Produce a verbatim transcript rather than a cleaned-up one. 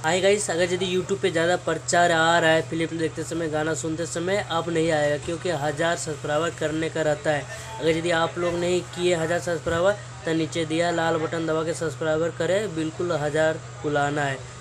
Hi guys, अगर यदि YouTube पे ज़्यादा प्रचार आ रहा है फिल्म देखते समय, गाना सुनते समय, अब नहीं आएगा क्योंकि हज़ार सब्सक्राइबर करने का रहता है। अगर यदि आप लोग नहीं किए हज़ार सब्सक्राइबर तो नीचे दिया लाल बटन दबा के सब्सक्राइबर करें, बिल्कुल हज़ार बुलाना है।